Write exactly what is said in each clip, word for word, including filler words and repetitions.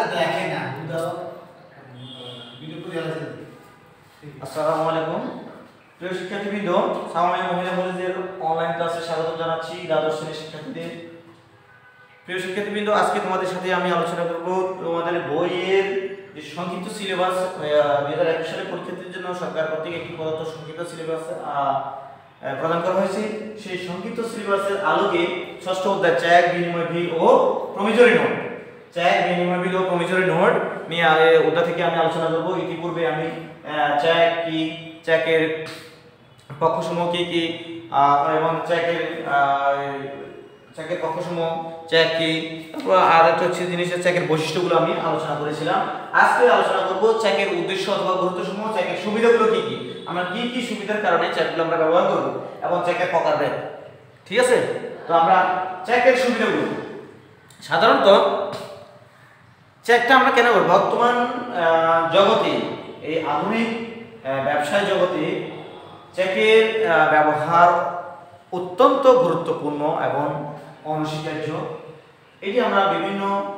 দেখে না বুঝাও ভিডিও করে আছে। আসসালামু আলাইকুম প্রিয় শিক্ষার্থীবৃন্দ, সাময়িক মহিলা কলেজের অনলাইন ক্লাসে স্বাগত জানাচ্ছি দ্বাদশ শ্রেণীর শিক্ষার্থীদের। প্রিয় শিক্ষার্থীবৃন্দ, আজকে তোমাদের সাথে আমি আলোচনা করব তোমাদের বইয়ের যে সংক্ষিপ্ত সিলেবাস দুই হাজার একুশ সালে পরীক্ষার্থীদের জন্য সরকার কর্তৃক একটি প্রদত্ত সংক্ষিপ্ত সিলেবাস প্রদান করা হয়েছে। সেই সংক্ষিপ্ত সিলেবাসের আলোকে ষষ্ঠ অধ্যায় চ্যাক বিনিময় বিল ও প্রমিজরি নোট চ্যাক বিনিময় বিল ও প্রমিজরি নোট নিয়ে অধ্যায় থেকে আমি আলোচনা করব। ইতিপূর্বে আমি চ্যাক কি, চ্যাকের পক্ষসমূহ কি কি এবং চ্যাকের চ্যাকের পক্ষসমূহ চ্যাক কি, তারপর আর একটা হচ্ছে জিনিসের চ্যাকের বৈশিষ্ট্যগুলো আমি আলোচনা করেছিলাম। আজকে আলোচনা করব চ্যাকের উদ্দেশ্য অথবা গুরুত্বসমূহ, চ্যাকের সুবিধাগুলো কি কি, আমরা কি কি সুবিধার কারণে চ্যাকগুলো আমরা ব্যবহার করব এবং চ্যাকের প্রকারভেদ। ঠিক আছে, তো আমরা চ্যাকের সুবিধাগুলো সাধারণত চ্যাকটা আমরা কেন করব বর্তমান জগতে, এই আধুনিক ব্যবসায় জগতে চ্যাকের ব্যবহার অত্যন্ত গুরুত্বপূর্ণ এবং অনস্বীকার্য। এটি আমরা বিভিন্ন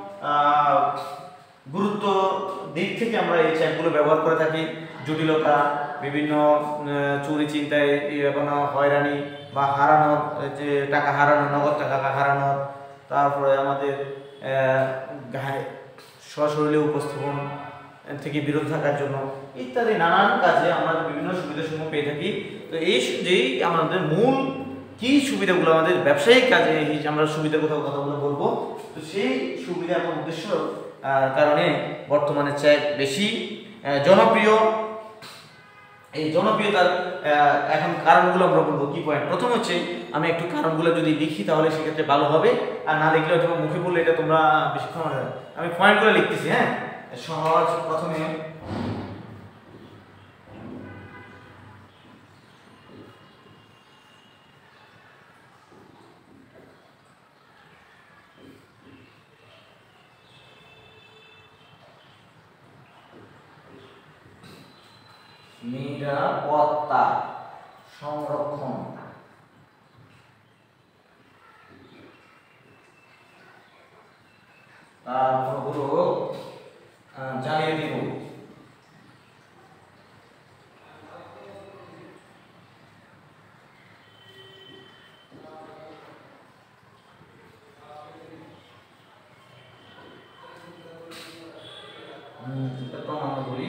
গুরুত্ব দিক থেকে আমরা এই চ্যাকগুলো ব্যবহার করে থাকি। জটিলতা, বিভিন্ন চুরি চিন্তায় এবং হয়রানি বা হারানোর, যে টাকা হারানো, নগদ টাকা হারানোর, তারপরে আমাদের সশরীরে উপস্থাপন থেকে বিরত থাকার জন্য ইত্যাদি নানান কাজে আমরা বিভিন্ন সুবিধাসমূহ পেয়ে থাকি। তো এই যেই আমাদের মূল কি সুবিধাগুলো, আমাদের ব্যবসায়িক কাজে আমরা সুবিধার কোথাও কথাগুলো বলবো, তো সেই সুবিধা এবং উদ্দেশ্য কারণে বর্তমানে চ্যাক বেশি জনপ্রিয়। এই জনপ্রিয়তার এখন কারণগুলো আমরা বলবো। কি পয়েন্ট, প্রথম হচ্ছে আমি একটু কারণগুলো যদি লিখি তাহলে সেক্ষেত্রে ভালো হবে, আর না লিখলে অথবা মুখে বললে এটা তোমরা বেশিক্ষণ আমি পয়েন্টগুলো লিখতেছি। হ্যাঁ, সহজ। প্রথমে নিরাপত্তা সংরক্ষণ, তারপর হলো জালিয়াতি রোধ, আমরা বলি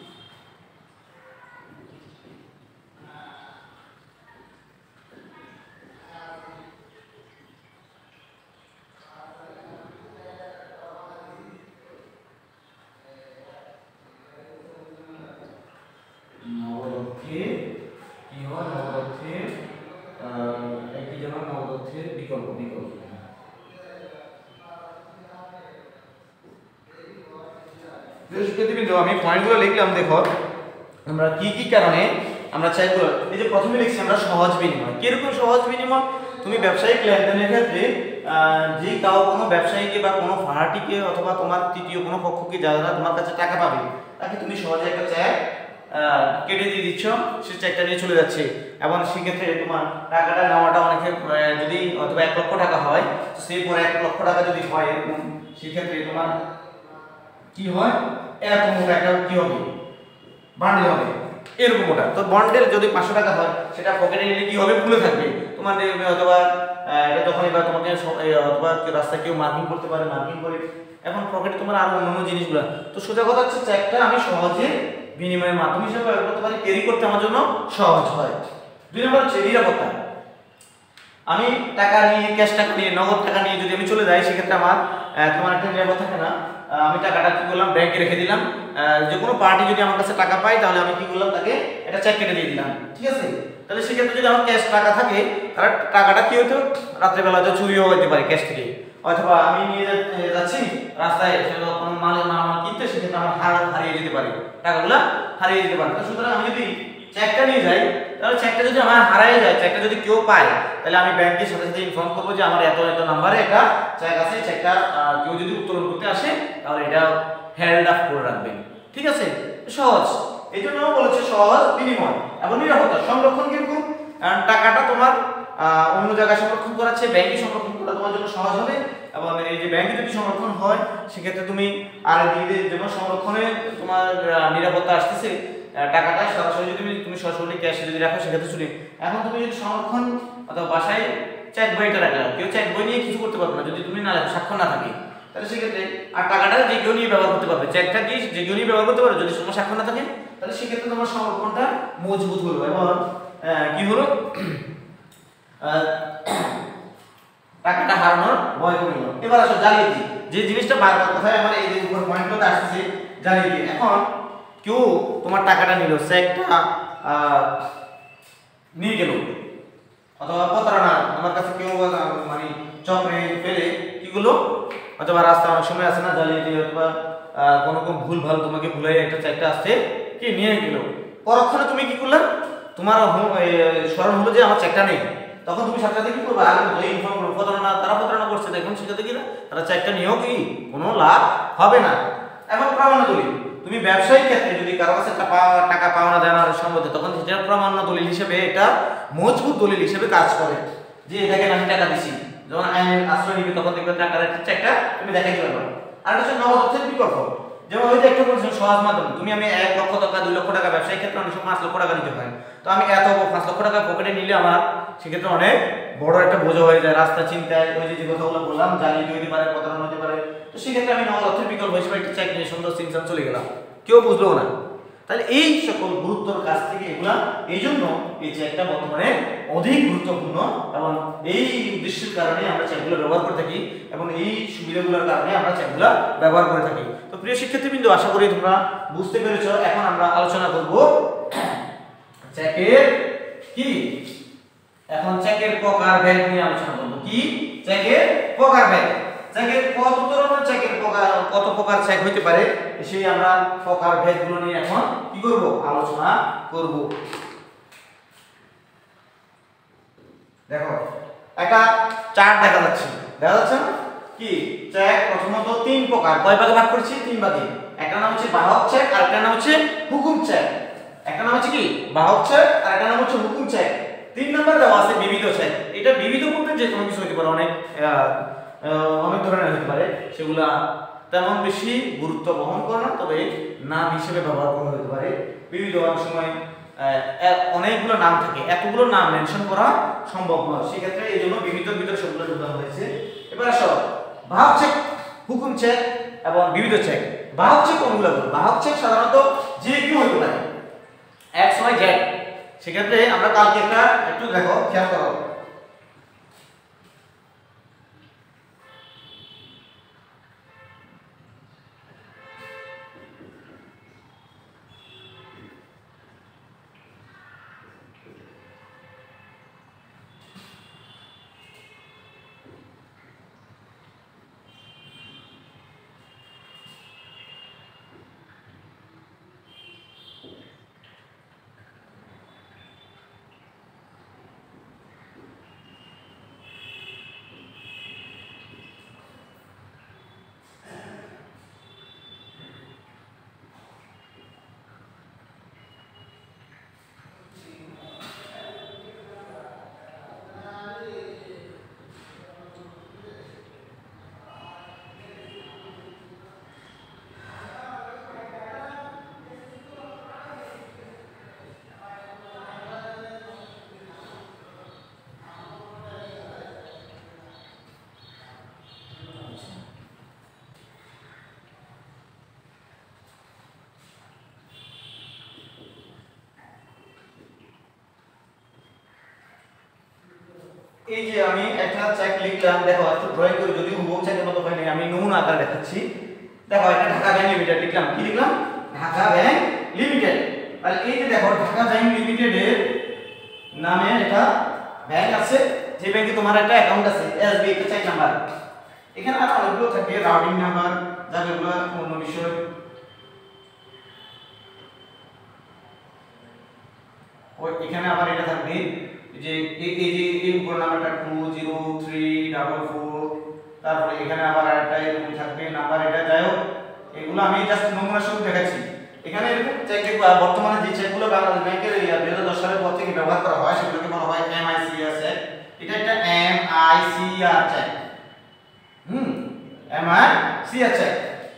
আমি পয়েন্টগুলো লিখলাম। দেখো আমরা কি কি কারণে আমরা চ্যাকগুলো, এই যে প্রথমে লিখছি আমরা সহজ বিনিময়। কিরকম সহজ বিনিময়? তুমি ব্যবসায়িক লেনদেনের ক্ষেত্রে যে কাউ কোনো ব্যবসায়ীকে বা কোনো পার্টিকে অথবা তোমার তৃতীয় কোনো পক্ষকে যারা তোমার কাছে টাকা পাবে তাকে তুমি সহজে একটা চ্যাক কেটে দিয়ে দিচ্ছ, সে চ্যাকটা নিয়ে চলে যাচ্ছে। এবং সেক্ষেত্রে তোমার টাকাটা নেওয়াটা অনেকে যদি অথবা এক লক্ষ টাকা হয়, সেই পরে এক লক্ষ টাকা যদি হয় এরকম, সেক্ষেত্রে তোমার কি হয়, এত মোটা একটা কি হবে, বান্ডেল হবে এরকম মোটা। তো বন্ডেল যদি পাঁচশো টাকা হয়, সেটা পকেটে নিলে কি হবে, খুলে থাকবে তোমার দেখবে। অথবা এটা যখন এবার তোমাকে অথবা রাস্তায় কেউ মার্কিং করতে পারে, মার্কিং করে এখন পকেটে তোমার আরো অন্যান্য জিনিসগুলো। তো সোজা কথা হচ্ছে চ্যাকটা আমি সহজে বিনিময়ের মাধ্যম হিসেবে ব্যবহার করতে পারি, ক্যারি করতে আমার জন্য সহজ হয়। দুই নম্বর হচ্ছে নিরাপত্তা। আমি টাকা নিয়ে, ক্যাশ টাকা নিয়ে, নগদ টাকা নিয়ে যদি আমি চলে যাই, সেক্ষেত্রে আমার তোমার একটা নিরাপদ থাকে না। আমি টাকাটা কি করলাম, ব্যাংকে রেখে দিলাম। যে কোনো পার্টি যদি আমার কাছে টাকা পায়, তাহলে আমি কি করলাম, তাকে একটা চেক কেটে দিয়ে দিলাম। ঠিক আছে, তাহলে সেক্ষেত্রে যদি আমার ক্যাশ টাকা থাকে, তাহলে টাকাটা কি হতো, রাত্রেবেলা যে চুরিও হতে পারে ক্যাশ থেকে, অথবা আমি নিয়ে যাচ্ছি রাস্তায় কোনো মাল মাল কিনতে, সেক্ষেত্রে আমার হারিয়ে যেতে পারে, টাকাগুলো হারিয়ে যেতে পারে। তো সুতরাং আমি যদি চেকটা নিয়ে যাই, তাহলে চেকটা যদি আমার হারিয়ে যায়, চেকটা যদি কেউ পায়, তাহলে আমি ব্যাংকের সাথে সাথে ইনফর্ম করবো যে আমার এত এত নাম্বারে একটা চেক আছে, চেকটা কেউ যদি উত্তোলন করতে আসে তাহলে এটা হেল্ড আপ করে রাখবেন। ঠিক আছে, সহজ, এই জন্য বলেছে সহজ বিনিময় এবং নিরাপত্তা সংরক্ষণ। কিন্তু টাকাটা তোমার অন্য জায়গায় সংরক্ষণ করার চেয়ে ব্যাংকে সংরক্ষণ করা তোমার জন্য সহজ হবে। এবং এই যে ব্যাংকে যদি সংরক্ষণ হয় সেক্ষেত্রে তুমি আর দিয়ে যেমন সংরক্ষণে তোমার নিরাপত্তা আসতেছে, টাকাটা সরাসরি যদি তুমি সরাসরি ক্যাশে যদি রাখো সেক্ষেত্রে চলে। এখন তুমি যদি সংরক্ষণ অথবা বাসায় চেক বইটা রাখলে কেউ চেক বই নিয়ে কিছু করতে পারবে না যদি তুমি না লেখো, স্বাক্ষর না থাকে, তাহলে সেক্ষেত্রে আর টাকাটা যে কেউ নিয়ে ব্যবহার করতে পারবে, চেকটা কি যে কেউ নিয়ে ব্যবহার করতে পারবে যদি তোমার স্বাক্ষর না থাকে, তাহলে সেক্ষেত্রে তোমার সংরক্ষণটা মজবুত হলো এবং কি হলো টাকাটা হারানোর ভয় কমে গেল। এবার আসো জালিয়াতি, যে জিনিসটা বারবার কোথায় আমার এই যে উপর পয়েন্টগুলোতে আসছে জালিয়াতি। এখন কেউ তোমার টাকাটা নিল, চেকটা নিয়ে গেল অথবা প্রতারণা আমার কাছে কেউ মানে চক্রে ফেলে কি গুলো অথবা রাস্তা অনেক সময় আছে না জালিয়াতি অথবা কোনো কোনো ভুল ভাল তোমাকে ভুলাই একটা চেকটা আসছে কি নিয়ে গেল, পরক্ষণে তুমি কি করলে তোমার স্মরণ হলো যে আমার চেকটা নেই, তখন তুমি সাথে সাথে কি করবে আগে মতো ইনফর্ম করবে প্রতারণা তারা প্রতারণা করছে দেখুন সেটাতে কি না তারা চেকটা নিয়েও কি কোনো লাভ হবে না। এখন প্রমাণ দলিল, তুমি ব্যবসায়িক ক্ষেত্রে যদি কারো কাছে টাকা পাওনা দেওয়ার সম্বন্ধে তখন সেটা প্রমাণ দলিল হিসেবে এটা মজবুত দলিল হিসেবে কাজ করে যে এটাকে আমি টাকা দিছি, যখন আইনের আশ্রয় নিবে তখন দেখবে টাকার একটা চেকটা তুমি দেখাইতে পারবে। আর এটা হচ্ছে নগদ অর্থের বিকল্প, যেমন ওই যে একটা বলছেন সহজ মাধ্যম, তুমি আমি এক লক্ষ টাকা দুই লক্ষ টাকা ব্যবসায়িক ক্ষেত্রে অনেক সময় পাঁচ লক্ষ টাকা নিতে হয়, তো আমি এত পাঁচ লক্ষ টাকা পকেটে নিলে আমার সেক্ষেত্রে অনেক বড় একটা বোঝা হয়ে যায়, রাস্তা চিন্তায় ওই যে যে কথাগুলো বললাম জালিয়াতি হতে পারে প্রতারণা হতে পারে, তো সেক্ষেত্রে আমি নগদ অর্থের বিকল্প হিসেবে একটা চেক নিয়ে সুন্দর সিনসান চলে গেলাম, কেউ বুঝলো না। তাহলে এই সকল গুরুত্বর কাছ থেকে এগুলা এই জন্য এই চেকটা বর্তমানে অধিক গুরুত্বপূর্ণ এবং এই উদ্দেশ্যের কারণে আমরা চেকগুলো ব্যবহার করে থাকি এবং এই সুবিধাগুলোর কারণে আমরা চেকগুলো ব্যবহার করে থাকি। তো প্রিয় শিক্ষার্থীবৃন্দ, আশা করি তোমরা বুঝতে পেরেছো। এখন আমরা আলোচনা করব চেকের কি, এখন চেকের প্রকারভেদ নিয়ে আলোচনা করব। কি চেকের প্রকারভেদ, চেকের কত ধরনের চেকের প্রকার কত প্রকার চেক হইতে পারে সেই আমরা প্রকারভেদগুলো নিয়ে এখন কি করব আলোচনা করব। দেখো একটা চার্ট দেখা যাচ্ছে, দেখা যাচ্ছে না কি চেক প্রথমত তিন প্রকার, কয় ভাগে ভাগ করেছি তিন ভাগে। একটা নাম হচ্ছে বাহক চেক, আরেকটা নাম হচ্ছে হুকুম চেক। একটা নাম হচ্ছে কি বাহক চেক, আরেকটা নাম হচ্ছে হুকুম চেক। তিন নাম্বার দেওয়া আছে বিবিধ চেক। এটা বিবিধ বলতে যে কোনো কিছু হতে পারে, অনেক অনেক ধরনের হতে পারে, সেগুলা তেমন বেশি গুরুত্ব বহন করে না, তবে নাম হিসেবে ব্যবহার করা হতে পারে। বিবিধ অনেক সময় অনেকগুলো নাম থাকে, এতগুলো নাম মেনশন করা সম্ভব নয়, সেক্ষেত্রে এই জন্য বিবিধর ভিতরে সবগুলো ঢোকানো হয়েছে। এবার আসো বাহক চেক, হুকুম চেক এবং বিবিধ চেক। বাহক চেক কোনগুলো? বাহক চেক সাধারণত যে কেউ হতে পারে, এক্স ওয়াই জেড। সেক্ষেত্রে আমরা কালকে একটা একটু দেখো খেয়াল করো, এই যে আমি একটা চেক লিখলাম, দেখো একটু ড্রয়িং করে যদি হুবহু চেকের মতো হয় না, আমি নমুনা আকারে দেখাচ্ছি। দেখো এটা ঢাকা ব্যাংক লিমিটেড লিখলাম, কি লিখলাম ঢাকা ব্যাংক লিমিটেড। তাহলে এই যে দেখো ঢাকা ব্যাংক লিমিটেডের নামে এটা ব্যাংক আছে, যে ব্যাংকে তোমার একটা অ্যাকাউন্ট আছে এসবিআই তে চেক নাম্বার, এখানে আর অনেকগুলো থাকে রাউটিং নাম্বার, যেগুলো অন্য বিষয়। ওই এখানে আবার এটা থাকবে যে এই যে এই উপর নাম্বারটা two zero three double four, তারপরে এখানে আবার একটা এরকম থাকবে নাম্বার, এটা যাই হোক এগুলো আমি জাস্ট নমুনা শুরু দেখাচ্ছি। এখানে এরকম চেক দেখবা বর্তমানে যে চেকগুলো বাংলাদেশ ব্যাংকের দুই হাজার দশ সালের পর থেকে ব্যবহার করা হয় সেগুলোকে বলা হয় MICR check. I C R check, hmm M I C R check.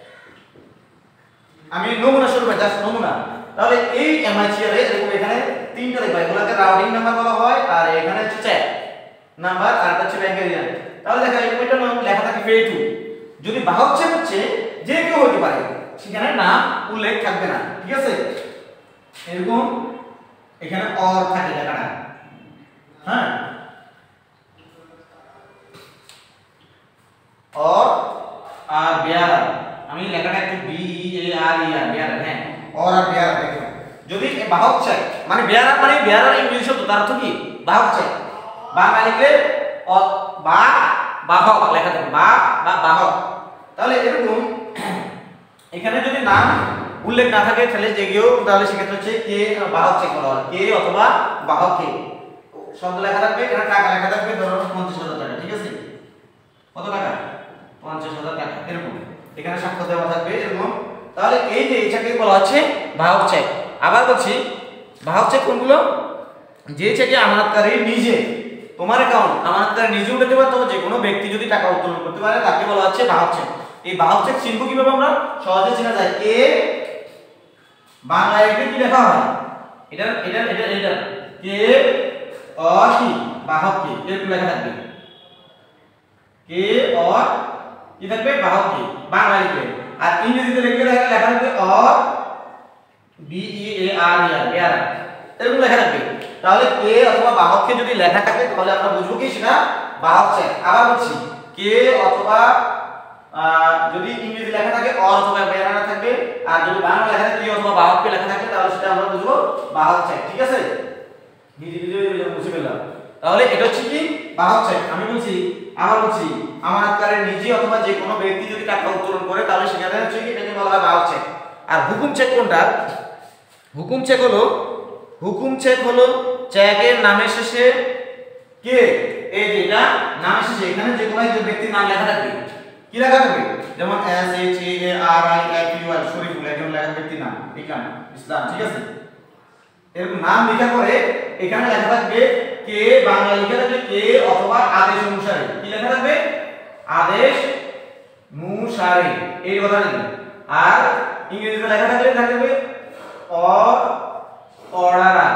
আমি নমুনা স্বরূপে জাস্ট নমুনা। তাহলে এই এম আই সি আর এরকম এখানে তিনটা দেখবা, এগুলোকে রাউটিং নাম্বার বলা হয়, আর এখানে হচ্ছে চেক নাম্বার, আর এটা হচ্ছে ব্যাংকের ইয়ার। তাহলে দেখো এরকম একটা নাম লেখা থাকে পে টু, যদি বাহক চেক হচ্ছে যে কেউ হতে পারে, সেখানে নাম উল্লেখ থাকবে না, ঠিক আছে। এরকম এখানে অর থাকে লেখাটা, হ্যাঁ অর আর বেয়ার, আমি লেখাটা একটু B E A R E R bearer, হ্যাঁ অর আর বেয়ার দেখো। যদি বাহক চেক মানে বেয়ার মানে বেয়ার ইংলিশ শব্দ, তার অর্থ কি বাহক চেক, বাংলা লিখলে অ বা বাহক লেখা থাকে, বা বা বাহক। তাহলে এরকম এখানে যদি নাম উল্লেখ না থাকে তাহলে যে কেউ, তাহলে সেক্ষেত্রে হচ্ছে কে বাহক চেক বলা হয়, কে অথবা বাহক কে শব্দ লেখা থাকবে, এখানে টাকা লেখা থাকবে ধরো পঞ্চাশ হাজার টাকা, ঠিক আছে, কত টাকা পঞ্চাশ হাজার টাকা, এরকম এখানে স্বাক্ষর দেওয়া থাকবে এরকম। তাহলে এই যে এটাকে বলা হচ্ছে বাহক চেক। আবার বলছি বাহক চেক কোনগুলো, যে চেকে আমানতকারী নিজে, তোমার অ্যাকাউন্ট আমানতকারী নিজে উঠাতে পারে, তবে যে কোনো ব্যক্তি যদি টাকা উত্তোলন করতে পারে তাকে বলা হচ্ছে বাহক চেক। এই বাহক চেক চিনব কিভাবে আমরা, সহজে চেনা যায়, কে বাংলায় এটা কি লেখা হয়, এটা এটা এটা এটা কে অ কি বাহক কে, এরকম লেখা থাকবে, কে অ কি থাকবে বাহক কে বাংলায় লিখবে, আর ইংরেজিতে লিখলে লেখা থাকবে অ B E A R E R bear, এরকম লেখা থাকবে। তাহলে কে অথবা বাহক কে যদি লেখা থাকে তাহলে আমরা বুঝবো কি সেটা বাহক চেক। আবার বলছি কে অথবা যদি ইংরেজি লেখা থাকে অর অথবা বেয়ার থাকবে, আর যদি বাংলা লেখা থাকে কে অথবা বাহক কে লেখা থাকে তাহলে সেটা আমরা বুঝবো বাহক চেক, ঠিক আছে। নিজে নিজে বুঝে ফেললাম। তাহলে এটা হচ্ছে কি বাহক চেক। আমি বলছি আবার বলছি আমানতকারী নিজে অথবা যে কোনো ব্যক্তি যদি টাকা উত্তোলন করে তাহলে সেখানে হচ্ছে কি এটাকে বলা হয় বাহক চেক। আর হুকুম চেক কোনটা, হুকুম চেক হলো, হুকুম চেক হলো চেকের নামের শেষে কে, এই যে এটা নামের শেষে এখানে যে কোনো একজন ব্যক্তির নাম লেখা থাকবে, কি লেখা থাকবে, যেমন S H A R I F U L Shariful একজন লেখা ব্যক্তির নাম, ইসলাম ইসলাম, ঠিক আছে। এরকম নাম লেখা করে এখানে লেখা থাকবে কে, বাংলা লেখা থাকবে কে অথবা আদেশ অনুসারে, কি লেখা থাকবে আদেশ অনুসারে, এই কথা লিখবে। আর ইংরেজিতে লেখা থাকলে থাকবে অর অর্ডার,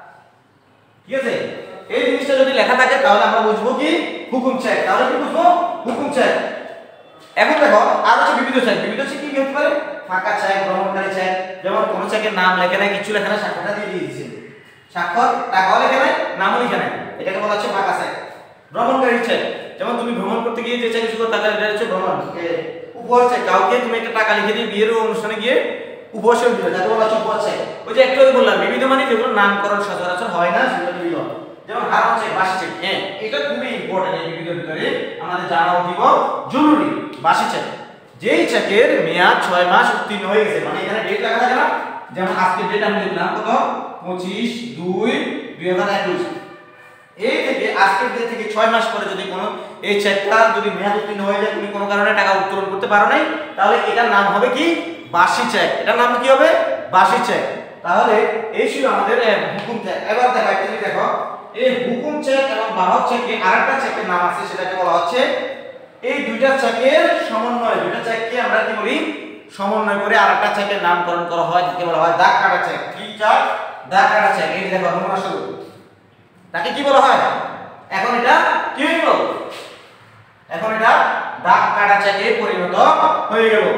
ঠিক আছে। এই জিনিসটা যদি লেখা থাকে তাহলে আমরা বুঝবো কি হুকুম চেক, তাহলে কি বুঝবো হুকুম চেক। এখন দেখো আর হচ্ছে বিবিধ চেক, বিবিধ চেক কি হতে পারে, ফাঁকা চেক, ভ্রমণকারী চেক, যেমন কোন চেকের নাম লেখা নাই, কিছু লেখা নাই, স্বাক্ষরটা দিয়ে দিয়েছে, স্বাক্ষর টাকাও লেখা নাই, নামও লেখা নাই, এটাকে বলা হচ্ছে ফাঁকা চেক। ভ্রমণকারী চেক, যেমন তুমি ভ্রমণ করতে গিয়ে যে চেক ইস্যু করতে টাকা, এটা হচ্ছে ভ্রমণ। উপহার চেক, কাউকে তুমি একটা টাকা লিখে দিয়ে বিয়ের অনুষ্ঠানে গিয়ে উপহার দিলে তাকে বলা হচ্ছে উপহার চেক। ওই যে একটু আগে বললাম বিবিধ মানে যেগুলো নামকরণ সচরাচর হয় না সেগুলো বিবিধ, যেমন হারাম চেক, বাসি চেক, হ্যাঁ এটা খুবই ইম্পর্টেন্ট, এই বিবিধের ভিতরে আমাদের জানা অতীব জরুরি। বাসি চেক যেই চেকের মেয়াদ ছয় মাস উত্তীর্ণ হয়ে গেছে, মানে এখানে ডেট লেখা থাকে না, যেমন আজকের ডেট আমি লিখলাম কত পঁচিশ দুই দুই হাজার একুশ, এই থেকে আজকের ডেট থেকে ছয় মাস পরে যদি কোনো এই চেকটা যদি মেয়াদ উত্তীর্ণ হয়ে যায়, তুমি কোনো কারণে টাকা উত্তোলন করতে পারো নাই, তাহলে এটার নাম হবে কি বাসি চেক, এটার নাম কি হবে বাসি চেক। তাহলে এই ছিল আমাদের হুকুম চেক। এবার দেখো একটা জিনিস দেখো, এই হুকুম চেক এবং বাহক চেকে আরেকটা চেকের নাম আছে, সেটাকে বলা হচ্ছে, এই দুইটা চেকের সমন্বয়, দুইটা চেককে আমরা কি বলি সমন্বয় করে আরেকটা চেকের নামকরণ করা হয়, যাকে বলা হয় দাগ কাটা চেক। কি চেক, দাগ কাটা চেক। এই দেখো নমুনা শুরু, তাকে কি বলা হয়, এখন এটা কি হয়ে গেল, এখন এটা দাগ কাটা চেকে পরিণত হয়ে গেল।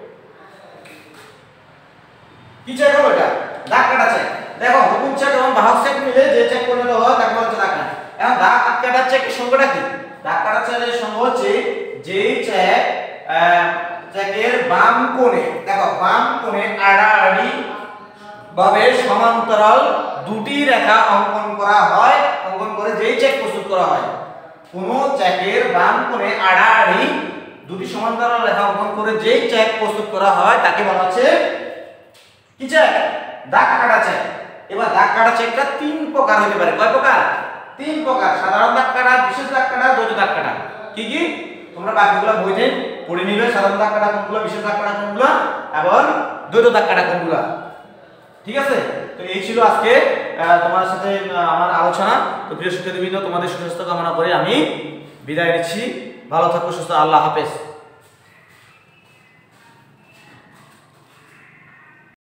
কি চেক হলো এটা, দাগ কাটা চেক। দেখো হুকুম চেক এবং বাহক চেক মিলে যে চেক পরিণত হয় তাকে বলা হচ্ছে দাগ কাটা। এখন দাগ কাটা চেকের সংজ্ঞাটা কি, দাগ কাটা চেকের সংজ্ঞা হচ্ছে যেই চেক চেকের বাম কোণে, দেখো বাম কোণে আড়াআড়ি ভাবে সমান্তরাল দুটি রেখা অঙ্কন করা হয়, অঙ্কন করে যেই চেক প্রস্তুত করা হয়, কোন চেকের বাম কোণে আড়াআড়ি দুটি সমান্তরাল রেখা অঙ্কন করে যেই চেক প্রস্তুত করা হয় তাকে বলা হচ্ছে কি চেক, দাগ কাটা চেক। এবার দাগ কাটা চেকটা তিন প্রকার হতে পারে, কয় প্রকার, তিন প্রকার, সাধারণ দাগ কাটা, বিশেষ দাগ কাটা, দ্বৈত দাগ কাটা। কি কি তোমরা বাকিগুলো বইতে পড়ে নিবে, সাধারণ দাগ কাটা কোনগুলো, বিশেষ দাগ কাটা কোনগুলো এবং দ্বৈত দাগ কাটা কোনগুলো, ঠিক আছে। তো এই ছিল আজকে তোমার সাথে আমার আলোচনা। তো প্রিয় শিক্ষার্থীবৃন্দ, তোমাদের সুস্বাস্থ্য কামনা করে আমি বিদায় নিচ্ছি। ভালো থাকো, সুস্থ, আল্লাহ হাফেজ।